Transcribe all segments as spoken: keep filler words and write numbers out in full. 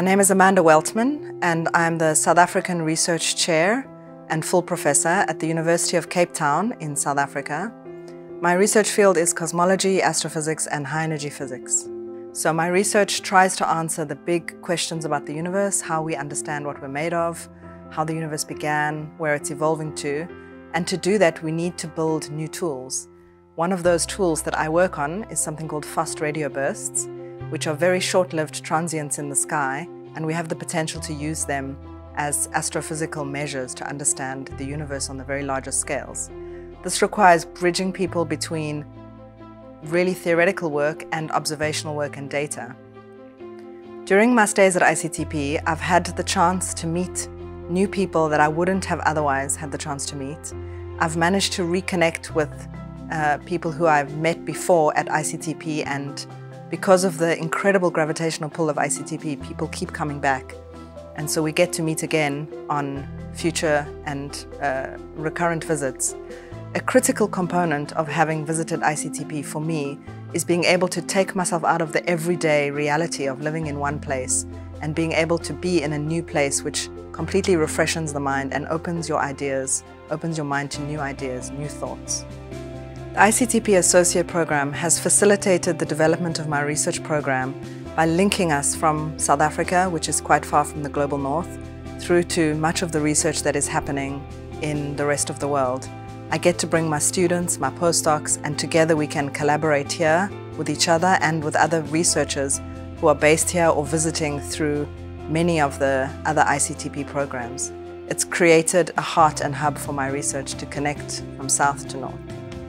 My name is Amanda Weltman, and I'm the South African Research Chair and full professor at the University of Cape Town in South Africa. My research field is cosmology, astrophysics, and high-energy physics. So my research tries to answer the big questions about the universe, how we understand what we're made of, how the universe began, where it's evolving to, and to do that we need to build new tools. One of those tools that I work on is something called fast radio bursts, which are very short-lived transients in the sky, and we have the potential to use them as astrophysical measures to understand the universe on the very largest scales. This requires bridging people between really theoretical work and observational work and data. During my stays at I C T P, I've had the chance to meet new people that I wouldn't have otherwise had the chance to meet. I've managed to reconnect with uh, people who I've met before at I C T P, and because of the incredible gravitational pull of I C T P, people keep coming back. And so we get to meet again on future and uh, recurrent visits. A critical component of having visited I C T P for me is being able to take myself out of the everyday reality of living in one place and being able to be in a new place which completely refreshes the mind and opens your ideas, opens your mind to new ideas, new thoughts. The I C T P Associate Program has facilitated the development of my research program by linking us from South Africa, which is quite far from the global north, through to much of the research that is happening in the rest of the world. I get to bring my students, my postdocs, and together we can collaborate here with each other and with other researchers who are based here or visiting through many of the other I C T P programs. It's created a heart and hub for my research to connect from south to north.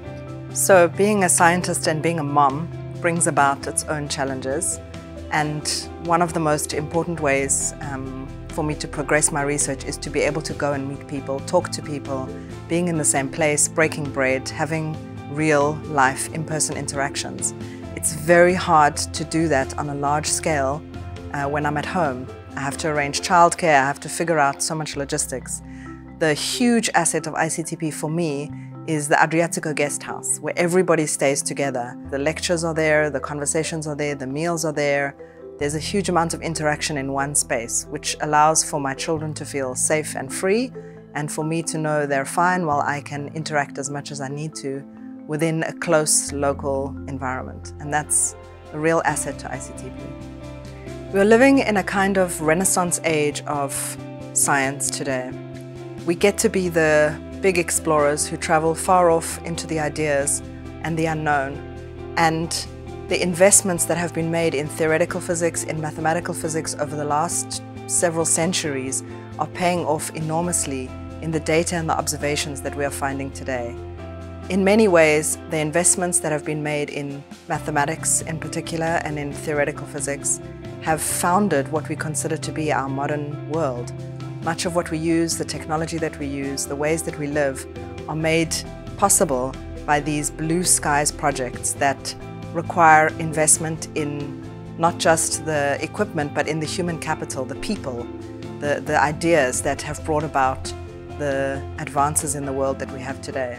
So being a scientist and being a mom brings about its own challenges, and one of the most important ways um, for me to progress my research is to be able to go and meet people, talk to people, being in the same place, breaking bread, having real life in-person interactions. It's very hard to do that on a large scale uh, when I'm at home. I have to arrange childcare, I have to figure out so much logistics. The huge asset of I C T P for me is the Adriatico guest house, where everybody stays together. The lectures are there, the conversations are there, the meals are there. There's a huge amount of interaction in one space, which allows for my children to feel safe and free, and for me to know they're fine while I can interact as much as I need to within a close local environment. And that's a real asset to I C T P. We're living in a kind of renaissance age of science today. We get to be the big explorers who travel far off into the ideas and the unknown. And the investments that have been made in theoretical physics, in mathematical physics over the last several centuries are paying off enormously in the data and the observations that we are finding today. In many ways, the investments that have been made in mathematics in particular and in theoretical physics have founded what we consider to be our modern world. Much of what we use, the technology that we use, the ways that we live are made possible by these blue skies projects that require investment in not just the equipment, but in the human capital, the people, the, the ideas that have brought about the advances in the world that we have today.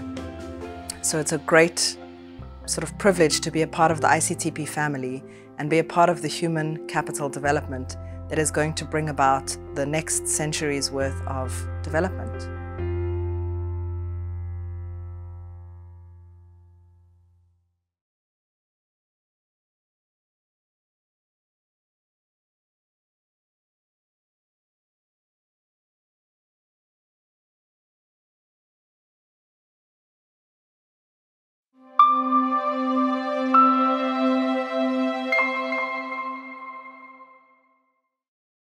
So it's a great sort of privilege to be a part of the I C T P family and be a part of the human capital development that is going to bring about the next century's worth of development.